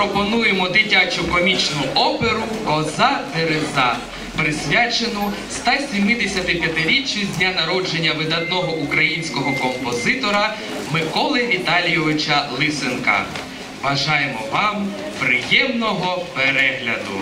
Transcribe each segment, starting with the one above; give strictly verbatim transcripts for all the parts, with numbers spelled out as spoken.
пропонуємо дитячу комічну оперу «Коза Тереза», присвячену ста сімдесятип'ятиріччю з дня народження видатного українського композитора Миколи Віталійовича Лисенка. Бажаємо вам приємного перегляду.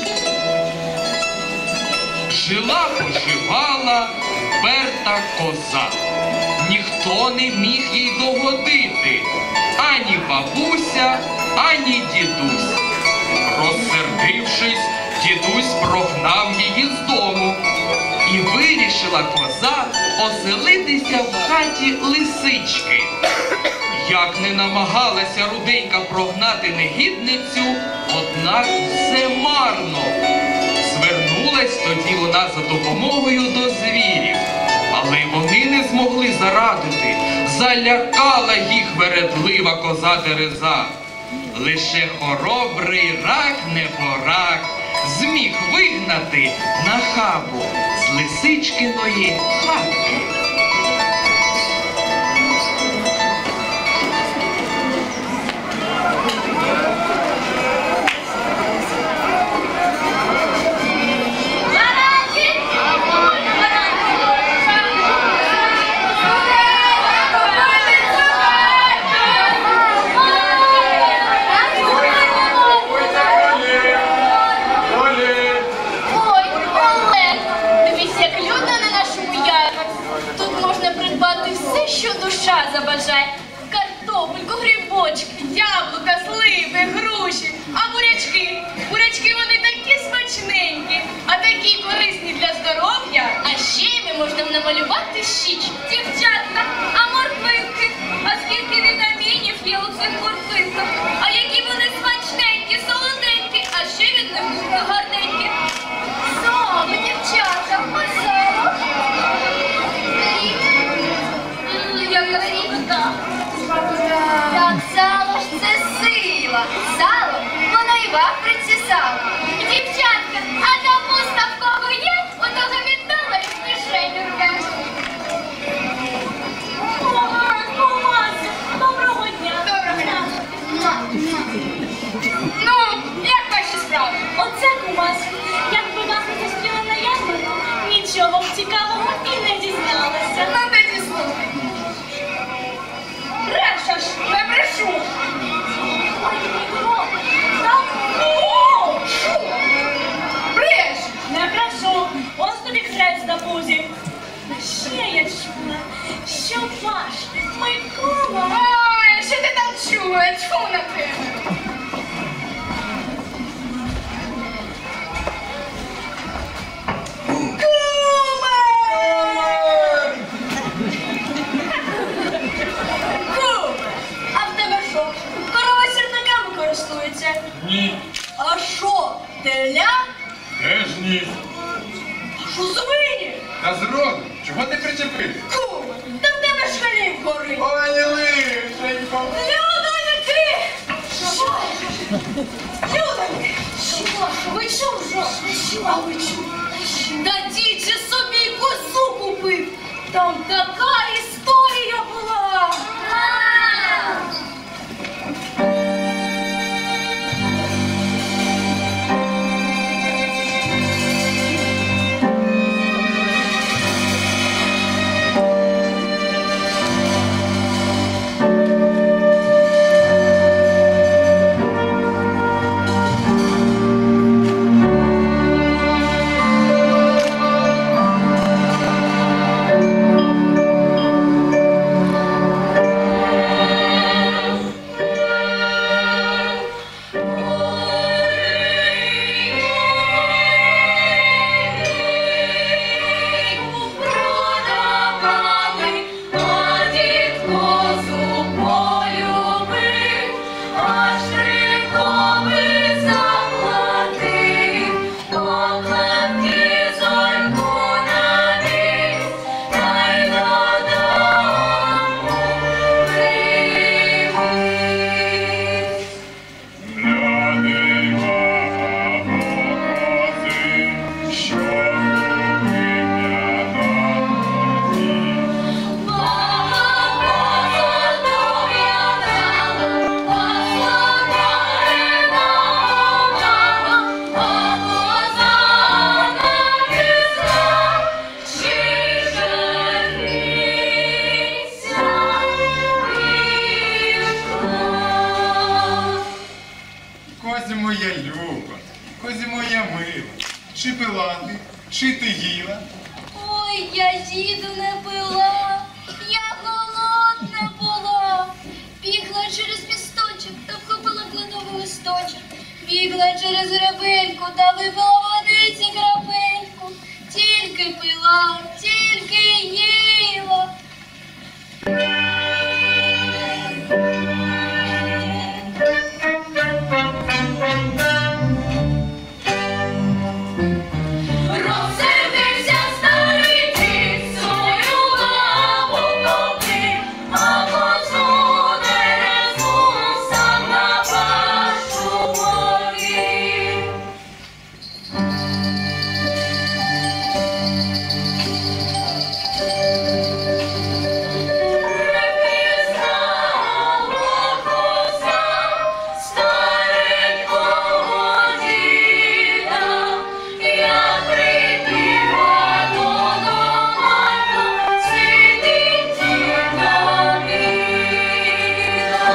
Жила-поживала вперта коза. Ніхто не міг їй догодити, ані бабуся, ані дідусь. Розсердившись, дідусь прогнав її з дому. І вирішила коза оселитися в хаті лисички. Як не намагалася руденька прогнати негідницю, однак все марно. Звернулась тоді вона за допомогою до звірів, але й вони не змогли зарадити. Залякала їх вередлива коза Тереза. Лише хоробрий рак неборак зміг вигнати нахабу з лисичкиної хатки. Забажай картопельку, грибочки, яблука, сливи, груші, а бурячки. Бурячки вони такі смачненькі, а такі корисні для здоров'я. А ще ми можемо намалювати щіч. Дівчатка, а морквинки? А скільки вітамінів є у цих морквинках? А які вони смачненькі, солоденькі, а ще від них губи гарненькі. Сало, дівчатка, посало. Так, сало ж це сила. Сало, воно і вам прицісало. Дівчатка, а капуста в кого є, у того віддала і кишеню рве. Ой, кумасю, доброго дня. Доброго дня. Ну, як ваші справи? Оце, кумасю, якби вас не зустріла на ярмарку, нічого б цікавого і не дізналася. Ну, тоді слухай. Брешеш, не брешу. Ой, Дмитро, так? О, що? Бреш? Не брешу. Ось тобі хрест на пузі. Ще я чула, що ваш Микола... Ой, що ти там чула? Тьфу на тебе. Ні. А що, теля? Теж ні. А що свині? Та зроду, чого ти причепив? Кума, та в тебе ж хліб горить. Ой, лишенько. Людоньки! Що? Людоньки! Що? Ви чого? А ви чого? Та дід же собі козу купив. Там така історія була. Люба, козі моя мила, чи пила ти, чи ти їла? Ой, я їду не пила, я голодна була. Бігла через місточок та вхопила кленовий листочок. Бігла через гребельку та випила водиці крапельку. Тільки пила, тільки їла. Розсердився старий дід, свою лапу побив, а козу дерезу сам на пашу повів. Припізнала коза старенького діда, я прибігла додому, сидить дідо біда.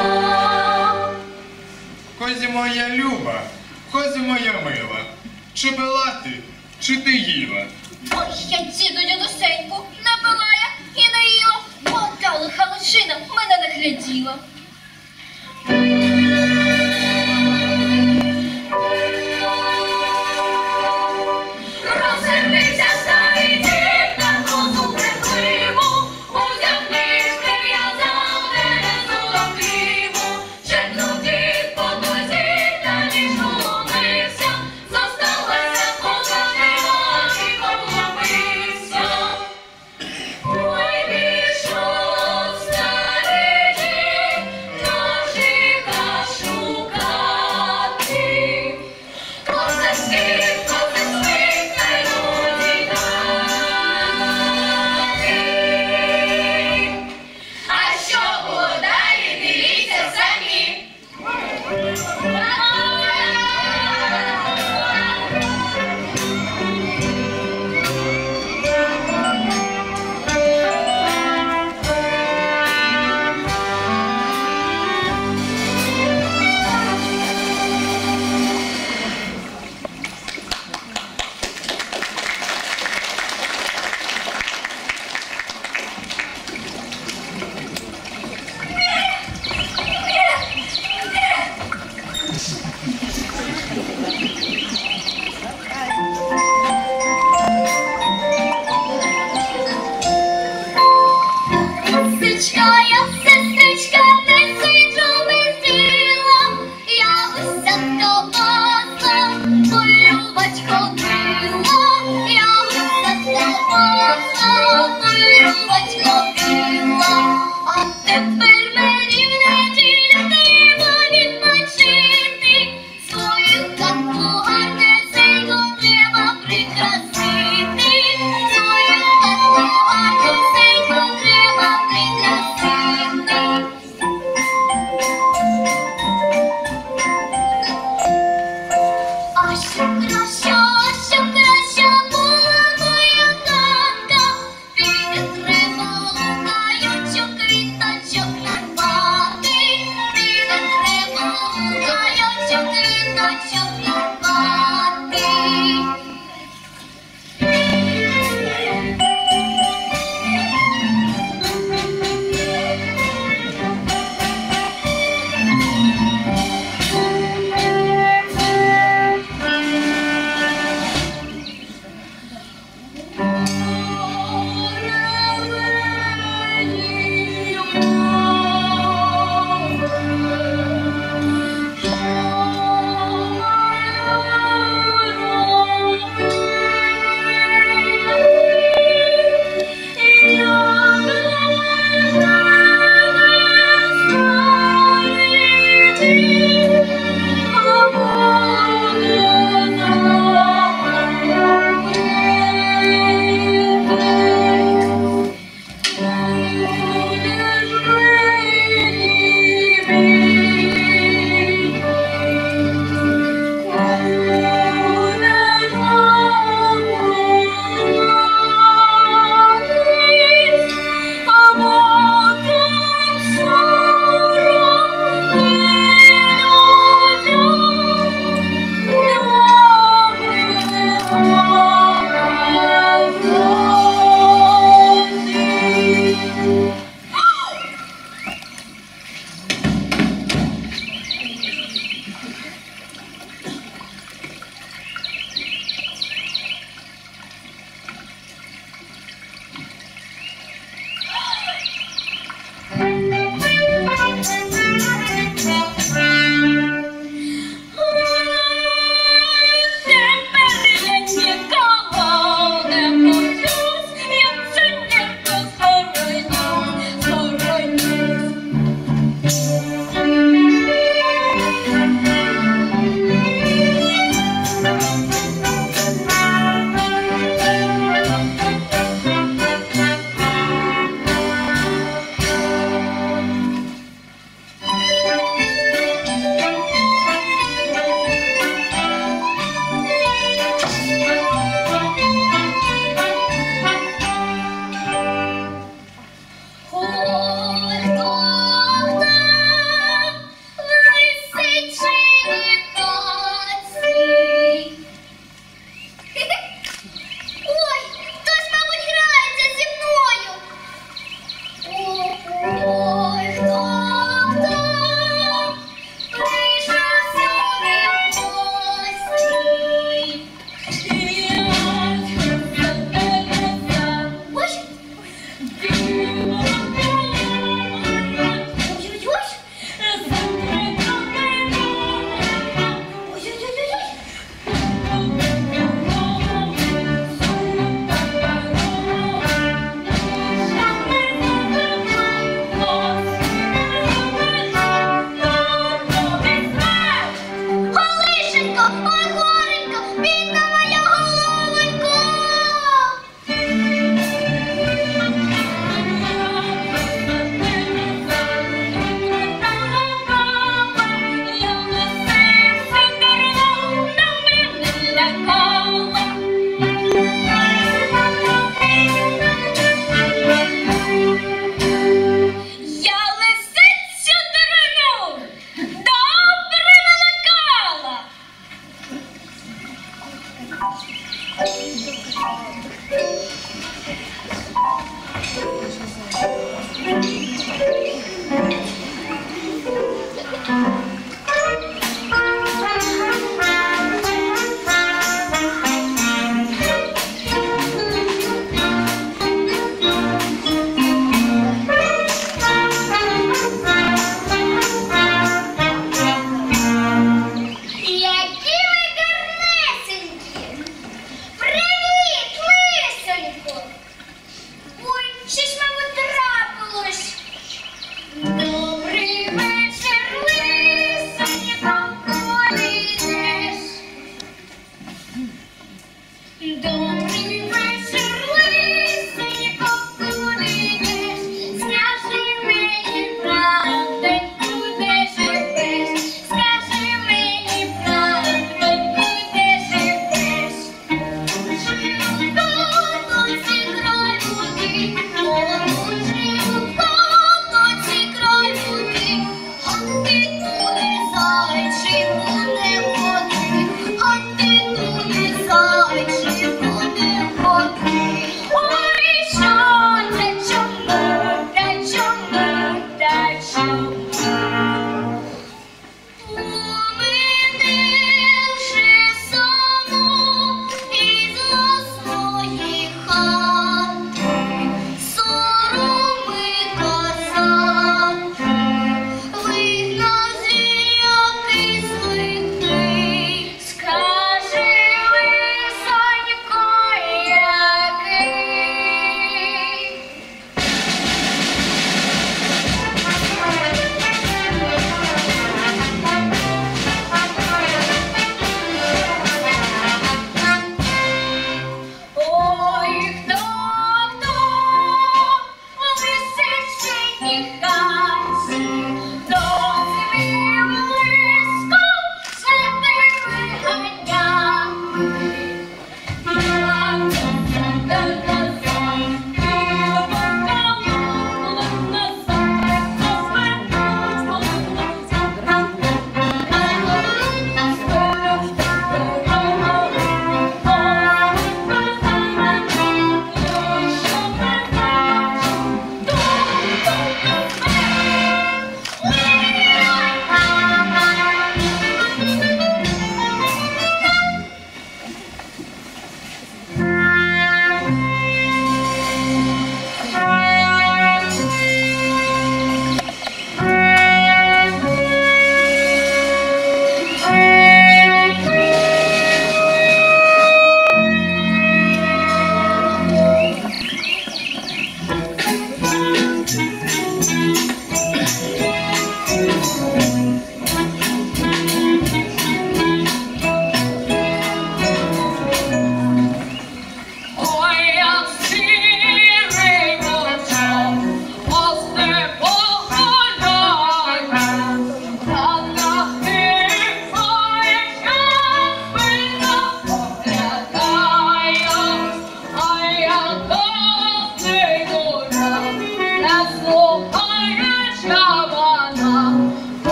Козі моя люба, козі моя мила, чи пила ти, чи ти їла? Ой, я діду дідусеньку, не пила я і не їла, бо та лиха лишина мене не гляділа. Розсердився старий дід на козу брехливу, узяв ніж, прив'язав дерезу до хліву. Черкнув дід по козі та ніж уломився, зосталася коза жива і обломився. Ой, пішов старий дід ножика шукати. Козацький, козацький, та й годі дати. А що було далі, дивіться самі. Сестричка, я сестричка, не сиджу без діла, я висадка пасла, полюбать ходила, я висадка пасла, полюбать ходила. А тепер мені в неділю треба відпочити, свою хатку гарнесеньку треба прикрасити, свою хатку гарнесеньку треба прикрасити. А що краще, а що краще була моя хатка, піде треба лукаючок, квіточок нарвати, піде треба лукаючок, квіточок нарвати.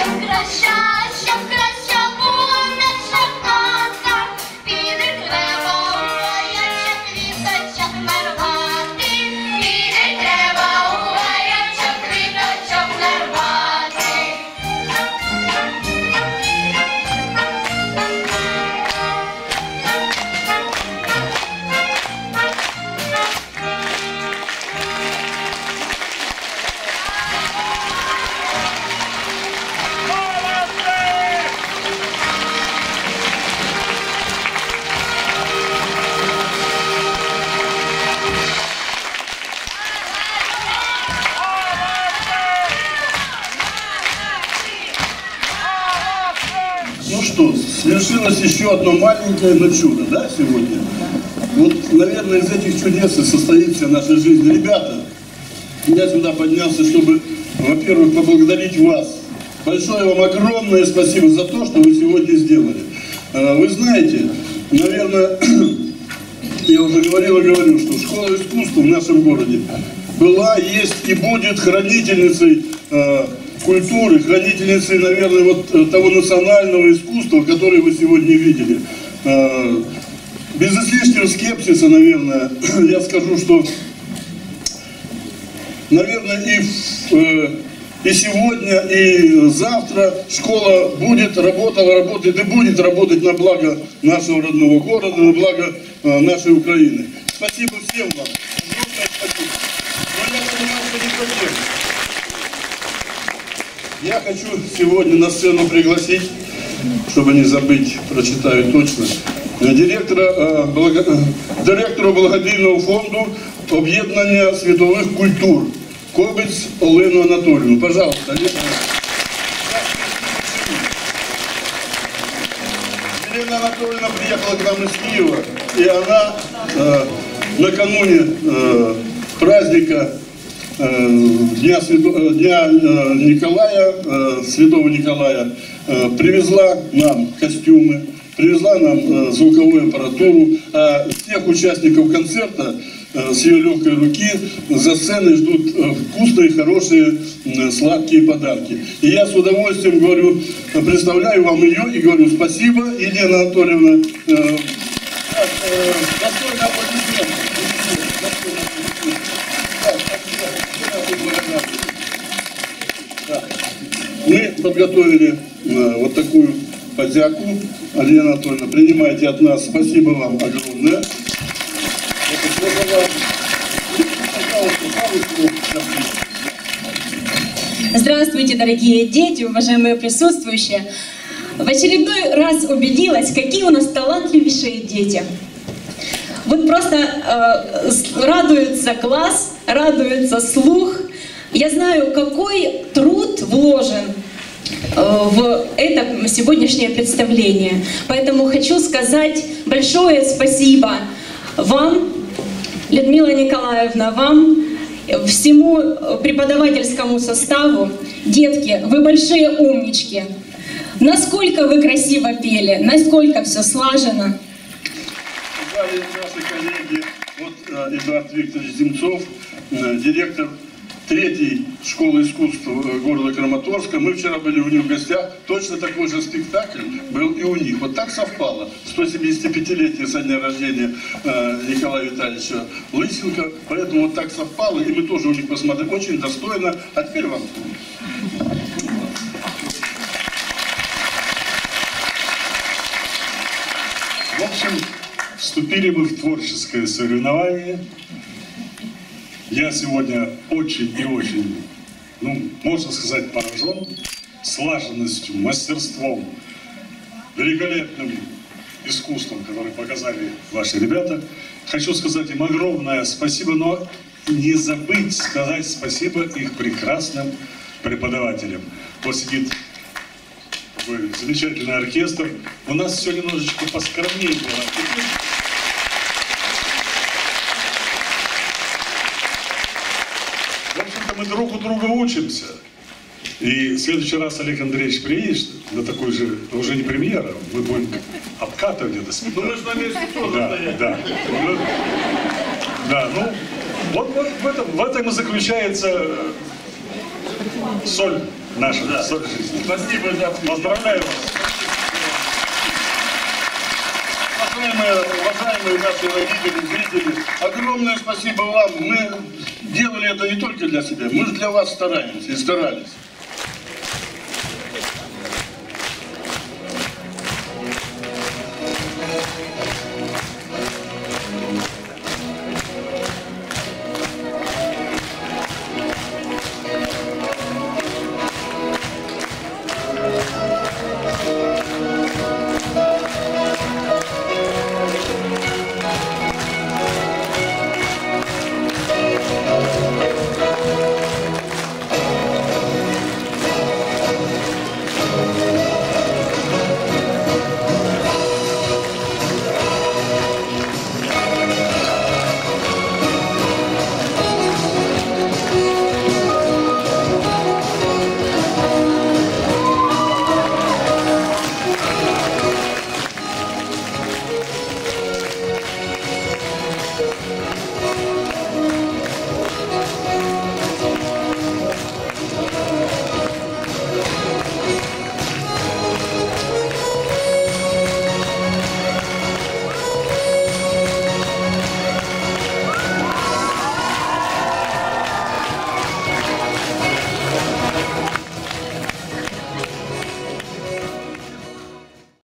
щоб краща, щоб краща була наша хата, піде треба у гаячок, квіточок нарвати, піде треба у гаячок, квіточок нарвати. Ну что, свершилось еще одно маленькое, но чудо, да, сегодня? Вот, наверное, из этих чудес и состоится наша жизнь. Ребята, я сюда поднялся, чтобы, во-первых, поблагодарить вас. Большое вам огромное спасибо за то, что вы сегодня сделали. Вы знаете, наверное, я уже говорил и говорю, что школа искусства в нашем городе была, есть и будет хранительницей э, культуры, хранительницей, наверное, вот того национального искусства, которое вы сегодня видели. Э, без излишнего скепсиса, наверное, я скажу, что, наверное, и, э, и сегодня, и завтра школа будет, работала, работает и будет работать на благо нашего родного города, на благо э, нашей Украины. Спасибо всем вам. Огромное спасибо. Но я понимаю, что не проблема. Я хочу сегодня на сцену пригласить, чтобы не забыть, прочитаю точно, директора, благо, директора благодійного фонду об'єднання світових культур Кобець Олену Анатольевну. Пожалуйста, Олена. Елена Анатольевна приехала к нам из Киева, и она э, накануне э, праздника Дня, Свято... Дня Николая, Святого Николая, привезла нам костюмы, привезла нам звуковую аппаратуру. А всех участников концерта с ее легкой руки за сценой ждут вкусные, хорошие, сладкие подарки. И я с удовольствием говорю, представляю вам ее и говорю спасибо, Елена Анатольевна. Достойно аплодисменты. Мы подготовили э, вот такую подяку. Алина Анатольевна, принимайте от нас. Спасибо вам огромное. Здравствуйте, дорогие дети, уважаемые присутствующие. В очередной раз убедилась, какие у нас талантливейшие дети. Вот просто э, радуется глаз, радуется слух. Я знаю, какой труд вложен в это сегодняшнее представление. Поэтому хочу сказать большое спасибо вам, Людмила Николаевна, вам, всему преподавательскому составу. Детки, вы большие умнички. Насколько вы красиво пели, насколько все слажено. Наши коллеги, вот Эдуард Викторович Земцов, директор третьей школы искусств города Краматорска. Мы вчера были у них в гостях. Точно такой же спектакль был и у них. Вот так совпало. сто семидесятипятилетие со дня рождения э, Николая Витальевича Лысенко. Поэтому вот так совпало. И мы тоже у них посмотрели. Очень достойно. А теперь вам. В общем, вступили мы в творческое соревнование. Я сегодня очень и очень, ну, можно сказать, поражен слаженностью, мастерством, великолепным искусством, которое показали ваши ребята. Хочу сказать им огромное спасибо, но не забыть сказать спасибо их прекрасным преподавателям. Вот сидит такой замечательный оркестр. У нас все немножечко поскромнее было. В общем-то, мы друг у друга учимся. И в следующий раз Олег Андреевич приедет на такой же, уже не премьера, мы будем обкатывать где-то спектакль. Ну мы же на месте тоже Да, стоять. да. Ну, да, ну, вот, вот в, этом, в этом и заключается соль нашей Да. жизни. Спасибо за Поздравляю вас. Уважаемые, уважаемые наши родители, зрители, огромное спасибо вам. Мы делали это не только для себя, мы же для вас стараемся и старались.